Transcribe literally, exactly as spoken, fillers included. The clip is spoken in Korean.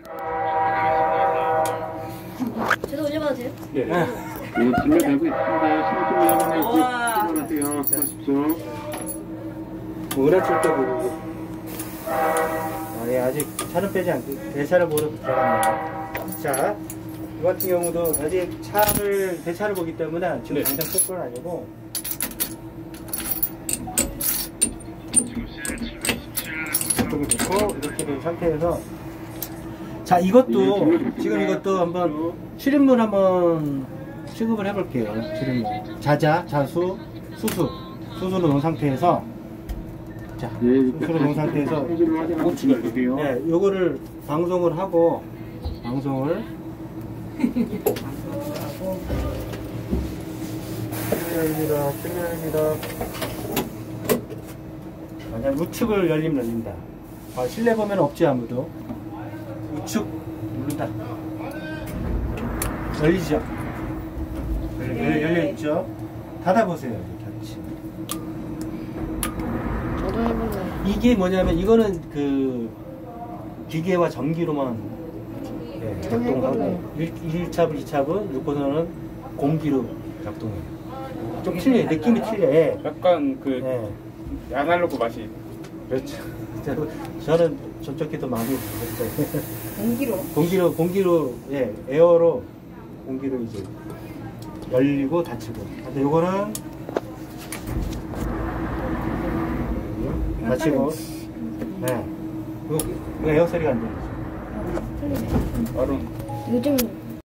저도 올려봐도 돼요? 네. 네, 진료되고 있습니다. 신호등 여러분의 수고하십시오. 은하철도 보고. 아, 예, 아직 차는 빼지 않고 대차를 보러 들어갑니다. 자, 이 같은 경우도 아직 차를 대차를 보기 때문에 지금 네. 당장 쓸 건 아니고. 조금 좋고 이렇게 된 상태에서. 자, 이것도 지금 이것도 한번 출입문 한번 취급을 해볼게요. 출입문. 자자, 자수, 수수, 수수로 놓은 상태에서. 자, 수수로 놓은 상태에서. 네, 요거를 방송을 하고 방송을 실례합니다. 실례합니다. 만약 우측을 열리면 열린다. 아, 실내 보면 없지 아무도. 우측 누른다. 열리죠. 열려, 열려 있죠. 닫아보세요. 이렇게 같이. 저도 해볼래요. 이게 뭐냐면 이거는 그 기계와 전기로만 네, 작동하고 일 차분, 이 차분, 육 호선은 공기로 작동해요. 좀 틀려요. 느낌이 틀려요. 약간 그 네. 아날로그 맛이. 그렇죠. 저- 저는 저쪽에 더 마음이 있어요. 공기로? 공기로, 공기로, 예, 에어로 공기로 이제 열리고 닫히고. 근데 요거는 닫히고, 네. 이거, 이거 에어 소리가 안 들리죠. 틀리네. 바로 요즘